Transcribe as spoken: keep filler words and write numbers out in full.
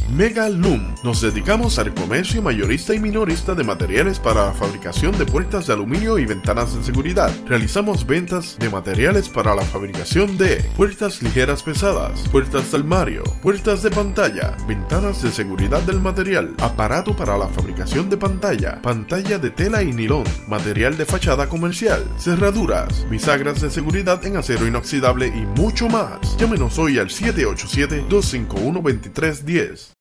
Mega Loom. Nos dedicamos al comercio mayorista y minorista de materiales para la fabricación de puertas de aluminio y ventanas de seguridad. Realizamos ventas de materiales para la fabricación de puertas ligeras pesadas, puertas de armario, puertas de pantalla, ventanas de seguridad del material, aparato para la fabricación de pantalla, pantalla de tela y nilón, material de fachada comercial, cerraduras, bisagras de seguridad en acero inoxidable y mucho más. Llámenos hoy al siete ocho siete, dos cinco uno, dos tres uno cero.